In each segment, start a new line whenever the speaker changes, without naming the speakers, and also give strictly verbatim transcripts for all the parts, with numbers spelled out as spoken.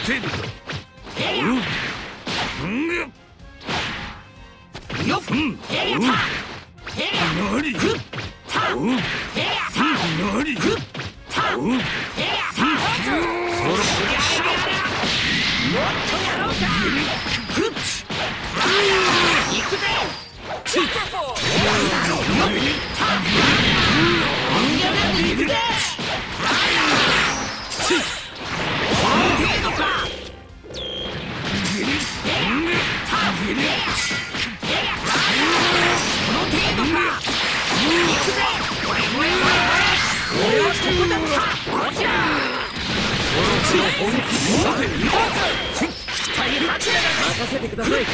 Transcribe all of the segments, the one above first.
程度か。うん。よっ。うん。何？
任せてください。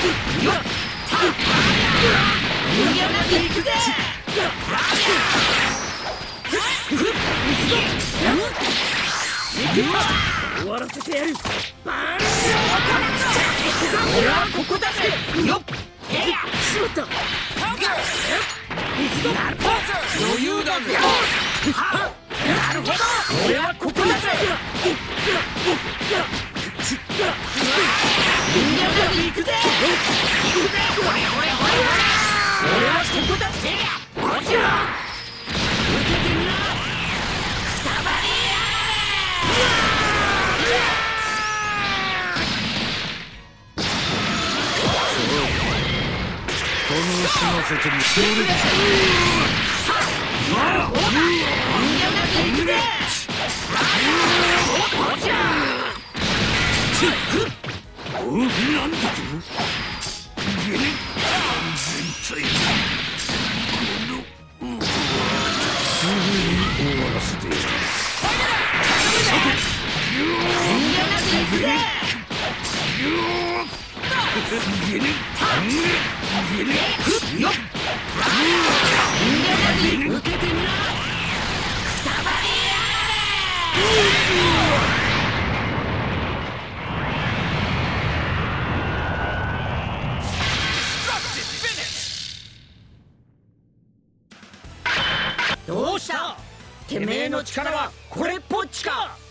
終わらせてやる。俺はここだぜ。よっ。しまった。余裕だぜ。なるほど。俺はここだぜ。行くぜ。行くぜ。ほれほれほれほれ。俺はここだぜ。こちら。受けてみろ。くたばりやれ。
この始末ともそれだ。
なるほど。行くぜ。こちら。
おう、なんだと？ゲレ全体このすぐに終わらせてやる。さて、ギューゲレゲレゲレゲレよっ。
受けてみろ。くたばりやれ。どうした？てめえの力はこれっぽっちか。